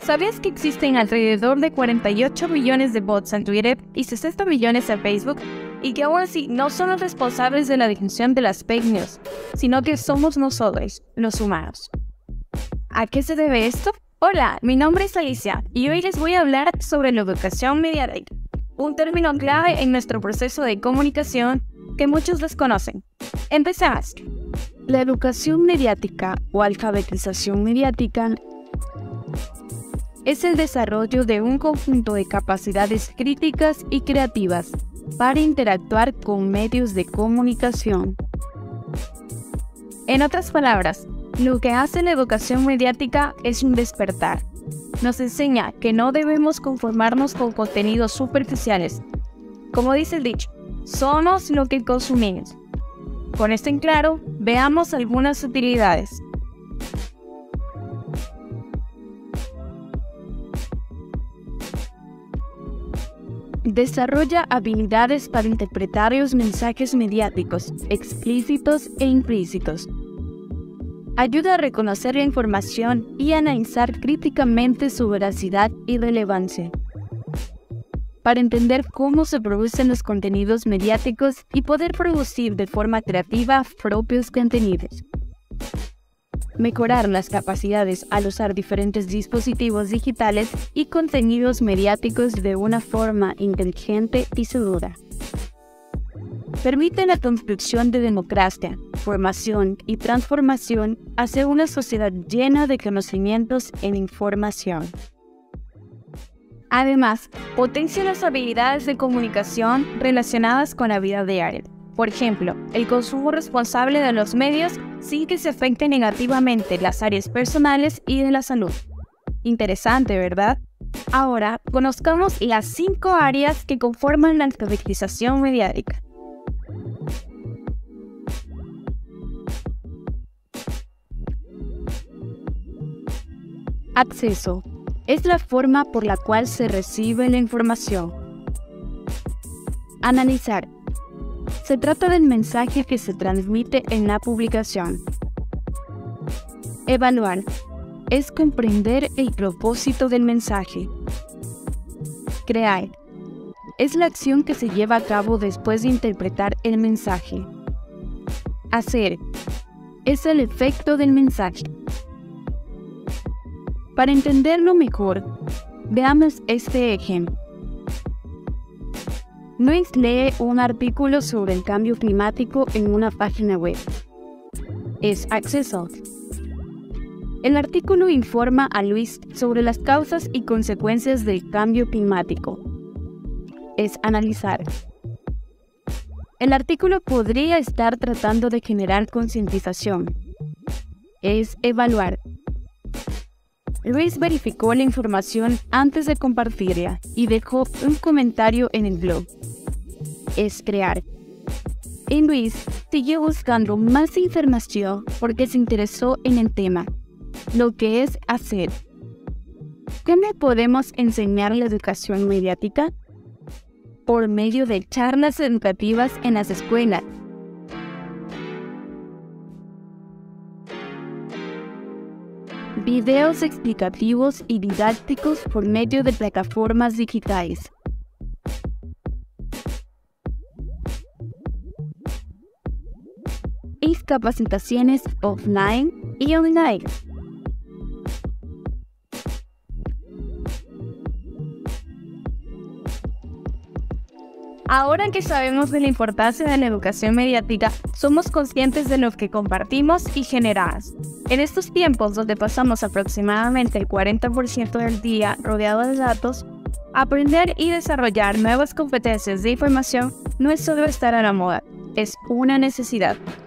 ¿Sabías que existen alrededor de 48 millones de bots en Twitter y 60 millones en Facebook? Y que aún así no son los responsables de la difusión de las fake news, sino que somos nosotros, los humanos. ¿A qué se debe esto? Hola, mi nombre es Alicia y hoy les voy a hablar sobre la educación mediática, un término clave en nuestro proceso de comunicación que muchos desconocen. Empecemos. La educación mediática o alfabetización mediática es el desarrollo de un conjunto de capacidades críticas y creativas para interactuar con medios de comunicación. En otras palabras, lo que hace la educación mediática es un despertar. Nos enseña que no debemos conformarnos con contenidos superficiales. Como dice el dicho, somos lo que consumimos. Con esto en claro, veamos algunas utilidades. Desarrolla habilidades para interpretar los mensajes mediáticos, explícitos e implícitos. Ayuda a reconocer la información y analizar críticamente su veracidad y relevancia. Para entender cómo se producen los contenidos mediáticos y poder producir de forma creativa propios contenidos. Mejorar las capacidades al usar diferentes dispositivos digitales y contenidos mediáticos de una forma inteligente y segura. Permite la construcción de democracia, formación y transformación hacia una sociedad llena de conocimientos e información. Además, potencia las habilidades de comunicación relacionadas con la vida diaria. Por ejemplo, el consumo responsable de los medios sin que se afecten negativamente las áreas personales y de la salud. Interesante, ¿verdad? Ahora, conozcamos las 5 áreas que conforman la alfabetización mediática. Acceso. Es la forma por la cual se recibe la información. Analizar. Se trata del mensaje que se transmite en la publicación. Evaluar. Es comprender el propósito del mensaje. Crear. Es la acción que se lleva a cabo después de interpretar el mensaje. Hacer. Es el efecto del mensaje. Para entenderlo mejor, veamos este ejemplo. Luis lee un artículo sobre el cambio climático en una página web. Es acceso. El artículo informa a Luis sobre las causas y consecuencias del cambio climático. Es analizar. El artículo podría estar tratando de generar concientización. Es evaluar. Luis verificó la información antes de compartirla y dejó un comentario en el blog. Es crear. Y Luis siguió buscando más información porque se interesó en el tema, lo que es hacer. ¿Cómo podemos enseñar la educación mediática? Por medio de charlas educativas en las escuelas. Videos explicativos y didácticos por medio de plataformas digitales. Y capacitaciones offline y online. Ahora que sabemos de la importancia de la educación mediática, somos conscientes de lo que compartimos y generamos. En estos tiempos donde pasamos aproximadamente el 40% del día rodeado de datos, aprender y desarrollar nuevas competencias de información no es solo estar a la moda, es una necesidad.